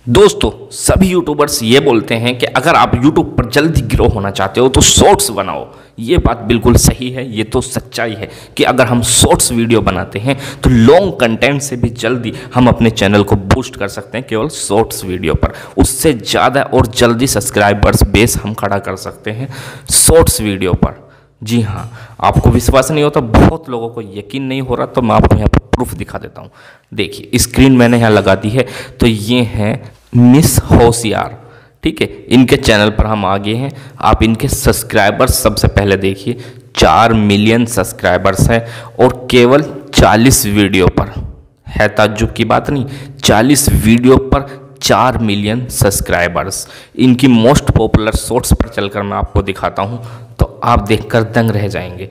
दोस्तों, सभी यूट्यूबर्स ये बोलते हैं कि अगर आप यूट्यूब पर जल्दी ग्रो होना चाहते हो तो शॉर्ट्स बनाओ। ये बात बिल्कुल सही है, ये तो सच्चाई है कि अगर हम शॉर्ट्स वीडियो बनाते हैं तो लॉन्ग कंटेंट से भी जल्दी हम अपने चैनल को बूस्ट कर सकते हैं केवल शॉर्ट्स वीडियो पर। उससे ज़्यादा और जल्दी सब्सक्राइबर्स बेस हम खड़ा कर सकते हैं शॉर्ट्स वीडियो पर। जी हाँ, आपको विश्वास नहीं होता, बहुत लोगों को यकीन नहीं हो रहा, तो मैं आपको यहाँ पर प्रूफ दिखा देता हूँ। देखिए, स्क्रीन मैंने यहाँ लगा दी है, तो ये है मिस होशियार। ठीक है, इनके चैनल पर हम आ गए हैं। आप इनके सब्सक्राइबर्स सबसे पहले देखिए, 4 मिलियन सब्सक्राइबर्स हैं और केवल 40 वीडियो पर है। ताज्जुब की बात नहीं, 40 वीडियो पर 4 मिलियन सब्सक्राइबर्स। इनकी मोस्ट पॉपुलर शॉर्ट्स पर चलकर मैं आपको दिखाता हूं तो आप देखकर दंग रह जाएंगे।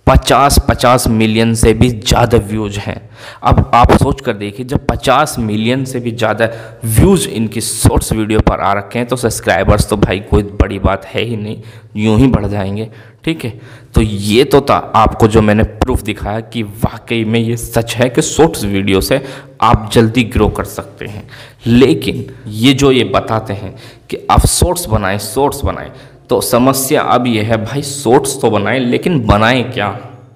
50 मिलियन से भी ज़्यादा व्यूज हैं। अब आप सोच कर देखिए, जब 50 मिलियन से भी ज़्यादा व्यूज इनकी शॉर्ट्स वीडियो पर आ रखे हैं तो सब्सक्राइबर्स तो भाई कोई बड़ी बात है ही नहीं, यूं ही बढ़ जाएंगे। ठीक है, तो ये तो था आपको जो मैंने प्रूफ दिखाया कि वाकई में ये सच है कि शॉर्ट्स वीडियो से आप जल्दी ग्रो कर सकते हैं। लेकिन ये जो ये बताते हैं कि आप शॉर्ट्स बनाएं, तो समस्या अब ये है भाई, शॉर्ट्स तो बनाएं लेकिन बनाएं क्या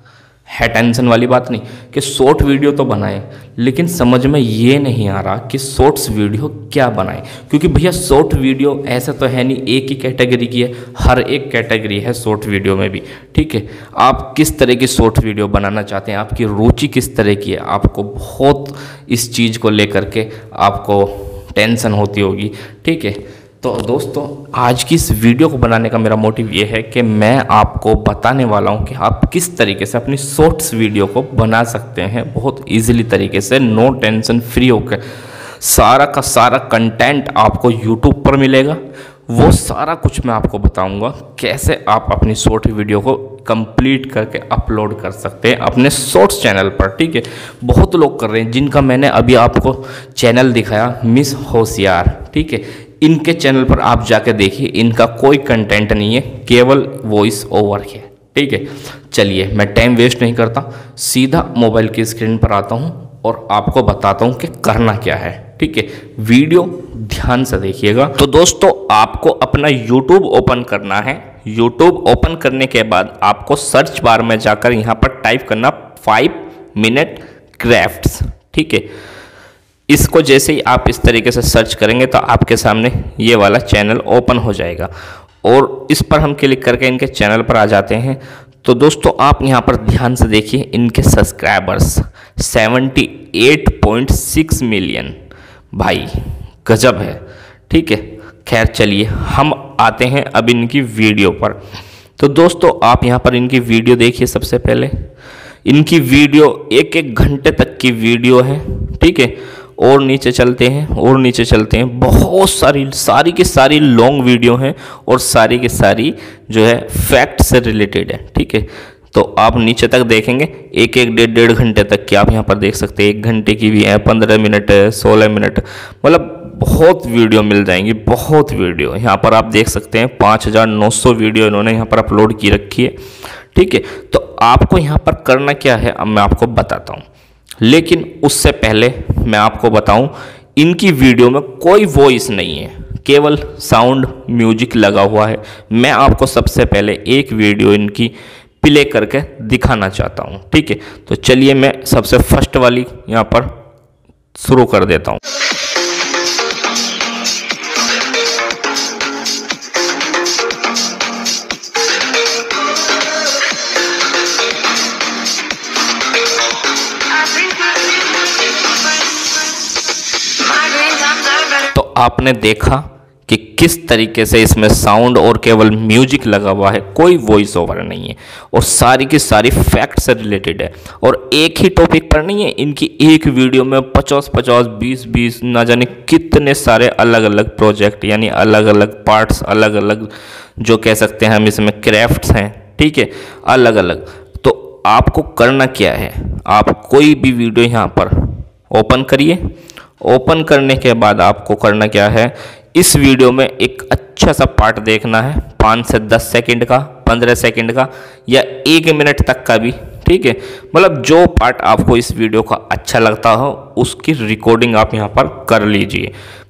है? टेंशन वाली बात नहीं कि शॉर्ट वीडियो तो बनाएं, लेकिन समझ में ये नहीं आ रहा कि शॉर्ट्स वीडियो क्या बनाएं। क्योंकि भैया शॉर्ट वीडियो ऐसा तो है नहीं एक ही कैटेगरी की है, हर एक कैटेगरी है शॉर्ट वीडियो में भी। ठीक है, आप किस तरह की शॉर्ट वीडियो बनाना चाहते हैं, आपकी रुचि किस तरह की है, आपको बहुत इस चीज़ को लेकर के आपको टेंशन होती होगी। ठीक है, तो दोस्तों, आज की इस वीडियो को बनाने का मेरा मोटिव ये है कि मैं आपको बताने वाला हूँ कि आप किस तरीके से अपनी शॉर्ट्स वीडियो को बना सकते हैं बहुत इजीली तरीके से, नो टेंशन फ्री होकर। सारा का सारा कंटेंट आपको यूट्यूब पर मिलेगा, वो सारा कुछ मैं आपको बताऊंगा कैसे आप अपनी शॉर्ट वीडियो को कंप्लीट करके अपलोड कर सकते हैं अपने शॉर्ट्स चैनल पर। ठीक है, बहुत लोग कर रहे हैं जिनका मैंने अभी आपको चैनल दिखाया, मिस होशियार। ठीक है, इनके चैनल पर आप जाकर देखिए, इनका कोई कंटेंट नहीं है, केवल वॉइस ओवर है। ठीक है, चलिए मैं टाइम वेस्ट नहीं करता, सीधा मोबाइल की स्क्रीन पर आता हूं और आपको बताता हूं कि करना क्या है। ठीक है, वीडियो ध्यान से देखिएगा। तो दोस्तों, आपको अपना YouTube ओपन करना है। YouTube ओपन करने के बाद आपको सर्च बार में जाकर यहाँ पर टाइप करना 5 मिनट क्राफ्ट्स। ठीक है, इसको जैसे ही आप इस तरीके से सर्च करेंगे तो आपके सामने ये वाला चैनल ओपन हो जाएगा और इस पर हम क्लिक करके इनके चैनल पर आ जाते हैं। तो दोस्तों, आप यहाँ पर ध्यान से देखिए, इनके सब्सक्राइबर्स 78.6 मिलियन। भाई गजब है। ठीक है, खैर चलिए हम आते हैं अब इनकी वीडियो पर। तो दोस्तों, आप यहाँ पर इनकी वीडियो देखिए। सबसे पहले इनकी वीडियो 1-1 घंटे तक की वीडियो है। ठीक है, और नीचे चलते हैं, बहुत सारी की सारी लॉन्ग वीडियो हैं और सारी की सारी जो है फैक्ट से रिलेटेड है। ठीक है, तो आप नीचे तक देखेंगे 1-1 1.5 घंटे तक की आप यहाँ पर देख सकते हैं। 1 घंटे की भी है, 15 मिनट है, 16 मिनट, मतलब बहुत वीडियो मिल जाएंगी, बहुत वीडियो यहाँ पर आप देख सकते हैं। 5900 वीडियो इन्होंने यहाँ पर अपलोड की रखी है। ठीक है, तो आपको यहाँ पर करना क्या है अब मैं आपको बताता हूँ, लेकिन उससे पहले मैं आपको बताऊं, इनकी वीडियो में कोई वॉइस नहीं है, केवल साउंड म्यूजिक लगा हुआ है। मैं आपको सबसे पहले एक वीडियो इनकी प्ले करके दिखाना चाहता हूं। ठीक है, तो चलिए मैं सबसे फर्स्ट वाली यहां पर शुरू कर देता हूं। तो आपने देखा कि किस तरीके से इसमें साउंड और केवल म्यूजिक लगा हुआ है, कोई वॉइस ओवर नहीं है और सारी की सारी फैक्ट से रिलेटेड है और एक ही टॉपिक पर नहीं है। इनकी एक वीडियो में 50, 20 ना जाने कितने सारे अलग अलग प्रोजेक्ट, यानी अलग अलग पार्ट्स, अलग अलग जो कह सकते हैं हम इसमें क्राफ्ट्स हैं। ठीक है, अलग अलग। तो आपको करना क्या है, आप कोई भी वीडियो यहाँ पर ओपन करिए। ओपन करने के बाद आपको करना क्या है, इस वीडियो में एक अच्छा सा पार्ट देखना है, 5 से 10 सेकंड का, 15 सेकंड का या 1 मिनट तक का भी। ठीक है, मतलब जो पार्ट आपको इस वीडियो का अच्छा लगता हो उसकी रिकॉर्डिंग आप यहाँ पर कर लीजिए।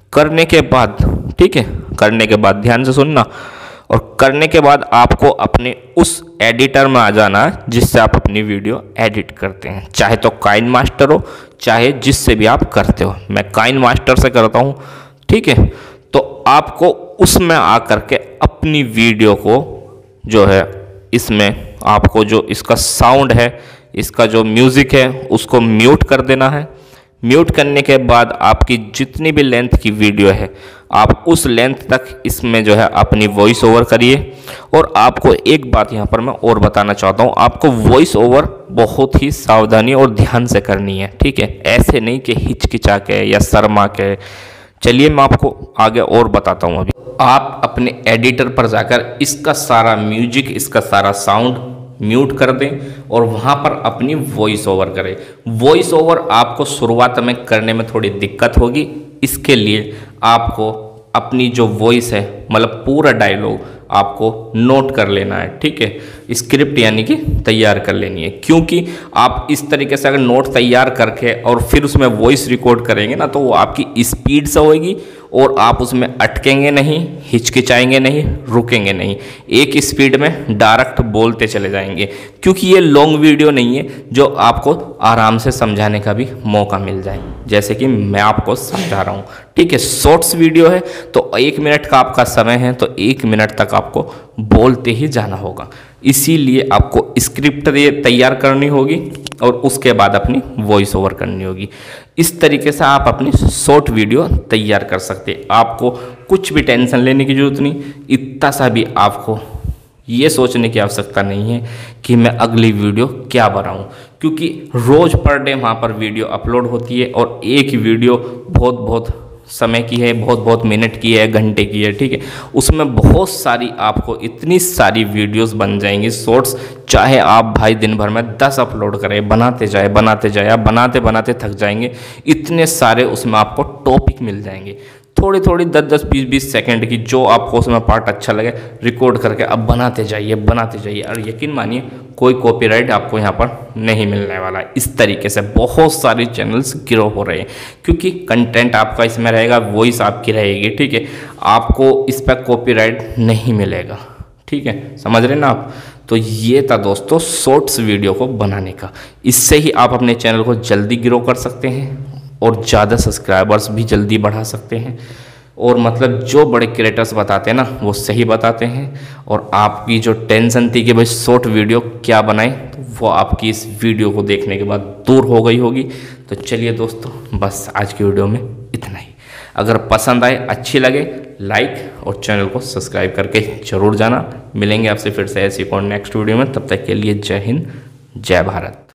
करने के बाद, ठीक है, करने के बाद ध्यान से सुनना, और करने के बाद आपको अपने उस एडिटर में आ जाना है जिससे आप अपनी वीडियो एडिट करते हैं, चाहे तो काइन मास्टर हो चाहे जिससे भी आप करते हो। मैं काइन मास्टर से करता हूँ, ठीक है। तो आपको उसमें आकर के अपनी वीडियो को जो है, इसमें आपको जो इसका साउंड है, इसका जो म्यूज़िक है, उसको म्यूट कर देना है। म्यूट करने के बाद आपकी जितनी भी लेंथ की वीडियो है, आप उस लेंथ तक इसमें जो है अपनी वॉइस ओवर करिए। और आपको एक बात यहाँ पर मैं और बताना चाहता हूँ, आपको वॉइस ओवर बहुत ही सावधानी और ध्यान से करनी है, ठीक है। ऐसे नहीं कि हिचकिचा के या शर्मा के। चलिए मैं आपको आगे और बताता हूँ। अभी आप अपने एडिटर पर जाकर इसका सारा म्यूजिक, इसका सारा साउंड म्यूट कर दें और वहाँ पर अपनी वॉइस ओवर करें। वॉइस ओवर आपको शुरुआत में करने में थोड़ी दिक्कत होगी, इसके लिए आपको अपनी जो वॉइस है, मतलब पूरा डायलॉग आपको नोट कर लेना है, ठीक है। स्क्रिप्ट यानी कि तैयार कर लेनी है, क्योंकि आप इस तरीके से अगर नोट तैयार करके और फिर उसमें वॉइस रिकॉर्ड करेंगे ना, तो वो आपकी स्पीड से होगी और आप उसमें अटकेंगे नहीं, हिचकिचाएंगे नहीं, रुकेंगे नहीं, एक स्पीड में डायरेक्ट बोलते चले जाएंगे। क्योंकि ये लॉन्ग वीडियो नहीं है जो आपको आराम से समझाने का भी मौका मिल जाए, जैसे कि मैं आपको समझा रहा हूँ, ठीक है। शॉर्ट्स वीडियो है तो 1 मिनट का आपका समय है, तो 1 मिनट तक आपको बोलते ही जाना होगा। इसीलिए आपको स्क्रिप्ट तैयार करनी होगी और उसके बाद अपनी वॉइस ओवर करनी होगी। इस तरीके से आप अपनी शॉर्ट वीडियो तैयार कर सकते हैं। आपको कुछ भी टेंशन लेने की जरूरत नहीं, इतना सा भी आपको ये सोचने की आवश्यकता नहीं है कि मैं अगली वीडियो क्या बनाऊं, क्योंकि रोज़ पर डे वहाँ पर वीडियो अपलोड होती है और एक वीडियो बहुत समय की है, बहुत मिनट की है, घंटे की है, ठीक है। उसमें बहुत सारी आपको इतनी सारी वीडियोस बन जाएंगी शॉर्ट्स, चाहे आप भाई दिन भर में 10 अपलोड करें, बनाते जाए आप बनाते थक जाएंगे। इतने सारे उसमें आपको टॉपिक मिल जाएंगे, थोड़ी 10-10, 20-20 सेकंड की, जो आपको उसमें पार्ट अच्छा लगे रिकॉर्ड करके अब बनाते जाइए। और यकीन मानिए कोई कॉपीराइट आपको यहाँ पर नहीं मिलने वाला है। इस तरीके से बहुत सारे चैनल्स ग्रो हो रहे हैं, क्योंकि कंटेंट आपका इसमें रहेगा, वॉइस आपकी रहेगी, ठीक है। आपको इस पर कॉपीराइट नहीं मिलेगा, ठीक है, समझ रहे ना आप। तो ये था दोस्तों शॉर्ट्स वीडियो को बनाने का। इससे ही आप अपने चैनल को जल्दी ग्रो कर सकते हैं और ज़्यादा सब्सक्राइबर्स भी जल्दी बढ़ा सकते हैं। और मतलब जो बड़े क्रिएटर्स बताते हैं ना, वो सही बताते हैं। और आपकी जो टेंशन थी कि भाई शॉर्ट वीडियो क्या बनाएं, तो वो आपकी इस वीडियो को देखने के बाद दूर हो गई होगी। तो चलिए दोस्तों, बस आज की वीडियो में इतना ही। अगर पसंद आए, अच्छी लगे, लाइक और चैनल को सब्सक्राइब करके जरूर जाना। मिलेंगे आपसे फिर से ऐसी और नेक्स्ट वीडियो में। तब तक के लिए जय हिंद, जय भारत।